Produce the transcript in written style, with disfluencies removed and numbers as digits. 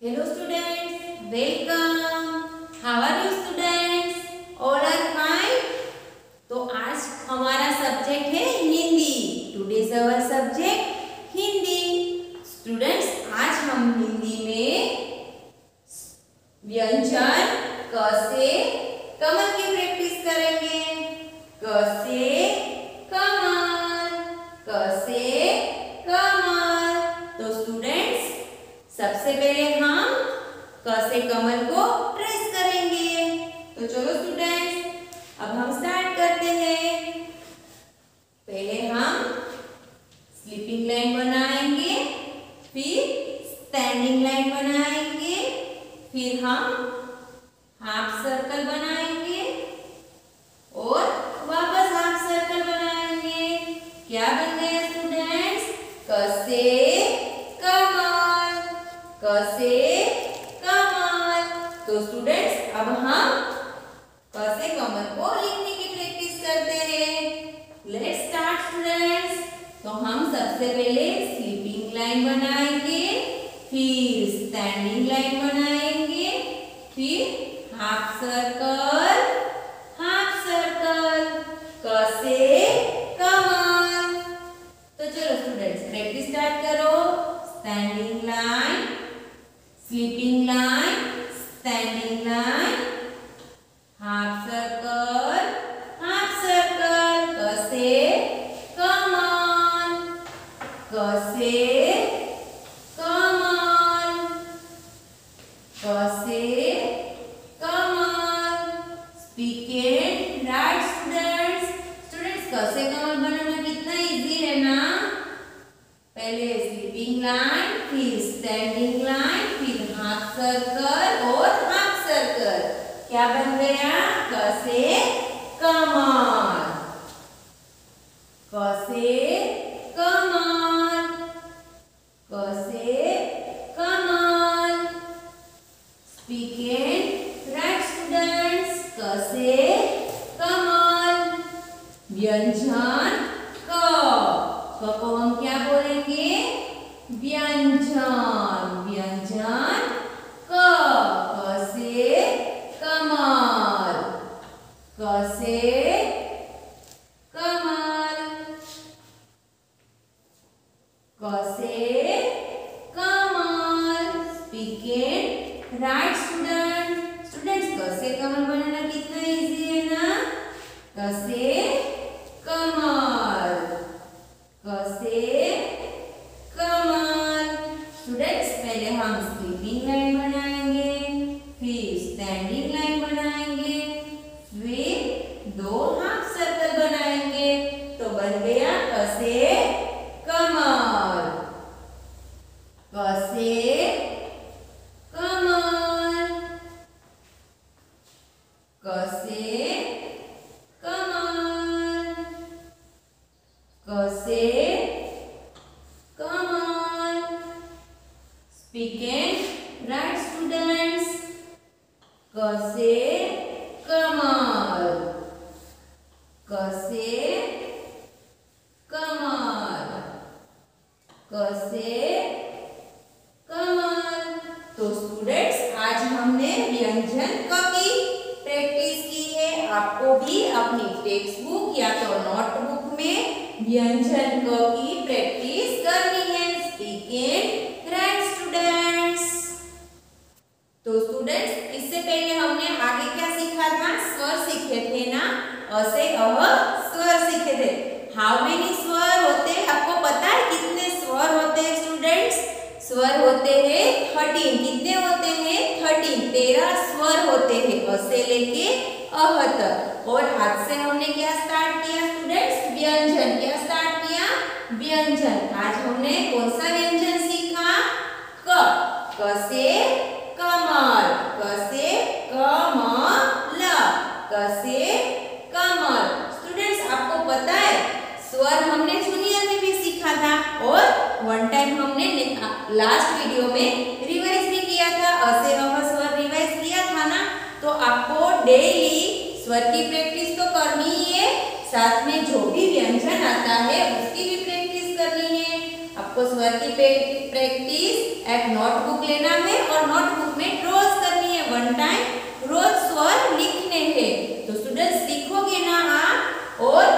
Hello students, welcome. How are you students? All are fine? तो आज हमारा subject है Hindi. Today's our subject Hindi. Students, आज हम हिंदी में व्यंजन क से कमल की प्रैक्टिस करेंगे. क से कमल, क से कमल. तो स्टूडेंट्स, सबसे पहले हम क से कमल को ट्रेस करेंगे. तो चलो स्टूडेंट्स, अब हम स्टार्ट करते हैं. पहले हम स्लीपिंग लाइन बनाएंगे, फिर स्टैंडिंग लाइन बनाएंगे, फिर हम हाफ सर्कल बनाएंगे और वापस हाफ सर्कल बनाएंगे. क्या बन गया स्टूडेंट्स? क से कमल, क से कमल. तो स्टूडेंट्स, अब हम क से कमल को लिखने की प्रैक्टिस करते हैं. Let's start students. तो हम सबसे पहले स्लीपिंग लाइन बनाएंगे, फिर स्टैंडिंग लाइन बनाएंगे, फिर हाफ सर्कल, हाफ सर्कल. क से कमल. तो चलो स्टूडेंट्स, प्रैक्टिस स्टार्ट करो. Standing line, sleeping line, standing line, half circle, half circle. क से कमल, क से कमल, क से कमल. Speak and write students. Students, क से कमल बनाना कितना इजी है ना. पहले स्लीपिंग लाइन, फिर स्टैंडिंग लाइन, फिर हाफ सर्कल और हाफ सर्कल. क्या बन गया? क से कमल, क से कमल, क से कमल. Speak and write students. क से कमल. व्यंजन क. क को हम क्या बोलेंगे? व्यंजन. व्यंजन क. क से कमल, क से कमल, क से कमल. Speak and write student. Students, क से कमल बनाना कितना इजी है ना. क से कमल, क से कमल. स्टूडेंट्स, पहले हम स्लीपिंग लाइन बनाएंगे, फिर स्टैंडिंग लाइन बनाएंगे, फिर दो हाफ सर्कल बनाएंगे. तो बन गया क से कमल, क से कमल, क से कमल, क से कमल. Speak and write students. क से कमल, क से कमल, क से कमल. तो स्टूडेंट्स, आज हमने व्यंजन क की प्रैक्टिस की है. आपको भी अपनी टेक्स्ट बुक या तो नोटबुक में व्यंजन क की प्रैक्टिस करनी है. Speak and write students. तो स्टूडेंट्स, इससे पहले हमने आगे क्या सीखा था? स्वर सीखे थे ना. अ से अह स्वर सीखे थे. हाउ मेनी स्वर होते हैं? आपको पता है कितने स्वर होते हैं स्टूडेंट्स? स्वर होते हैं 13. कितने होते हैं? 13. 13 स्वर होते हैं अ से लेके अह तक. और हाथ से हमने क्या स्टार्ट किया स्टूडेंट्स? व्यंजन. क्या स्टार्ट किया? व्यंजन. आज हमने कौन सा व्यंजन सीखा? क. क से कमल, क से कमल, क से कमल. स्टूडेंट्स, आपको पता है स्वर हमने जूनियर में भी सीखा था और वन टाइम हमने लास्ट वीडियो में रिवाइज भी किया था. अ से अह स्वर रिवाइज किया था ना. तो आपको डेली स्वर की प्रैक्टिस तो करनी ही है, साथ में जो भी व्यंजन आता है उसकी भी प्रैक्टिस करनी है. आपको स्वर की प्रैक्टिस एक नोटबुक लेना है और टाइम रोज स्वर लिखने हैं। तो स्टूडेंट्स लिखोगे ना आप और